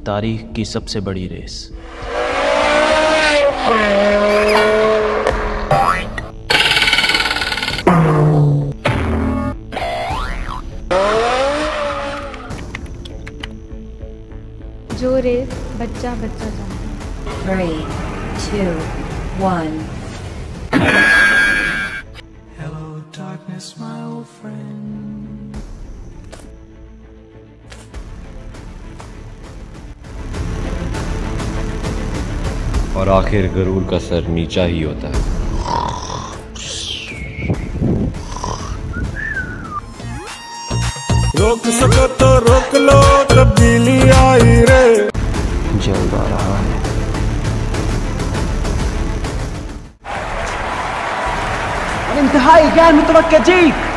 तारीख की सबसे बड़ी रेस। जो रेस बच्चा बच्चा जानता है। 3, 2, 1 Hello darkness my old friend। और आखिर गरूर का सर नीचा ही होता है। रोक सको तो रोक लो, तब्दीली आई रे। जल्द आ रहा है। इंतहाई गैर मुतवक्किल जीत।